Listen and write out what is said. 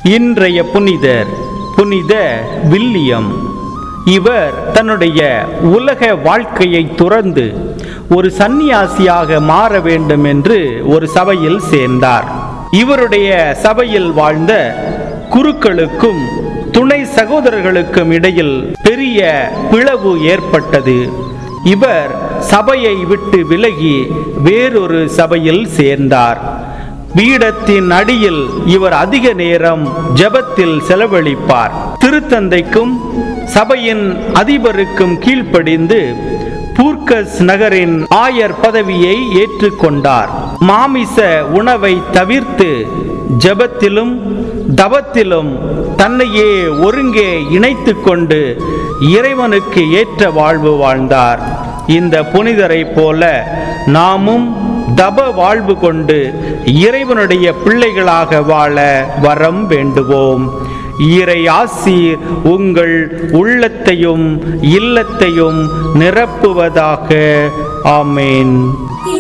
இன்றைய புனிதர் புனித வில்லியம். இவர் தன்னுடைய உலக வாழ்க்கையை துறந்து ஒரு சந்நியாசியாக மாற வேண்டும் என்று ஒரு சபையில் சேர்ந்தார். இவருடைய சபையில் வாழ்ந்த குருக்களுக்கும் துணை சகோதரர்களுக்கும் இடையில் பெரிய பிளவு ஏற்பட்டது. இவர் சபையை விட்டு விலகி வேறொரு சபையில் சேர்ந்தார். பீடத்தின் அடியில் இவர் அதிக நேரம் ஜெபத்தில் செலவழிப்பார். திருத்தந்தைக்கும் சபையின் அதிபருக்கும் கீழ்ப்படிந்து பூர்கஸ் நகரின் ஆயர் பதவியை ஏற்றுக்கொண்டார். மாமிச உணவை தவிர்த்து ஜெபத்திலும் தவத்திலும் தன்னையே ஒருங்கே இணைத்து கொண்டு இறைவனுக்கு ஏற்ற வாழ்வு வாழ்ந்தார். இந்த புனிதரை போல நாமும் தப வாழ்வு கொண்டு இறைவனுடைய பிள்ளைகளாக வாழ வரம் வேண்டுவோம். இறை ஆசீர் உங்கள் உள்ளத்தையும் இல்லத்தையும் நிரப்புவதாக. ஆமேன்.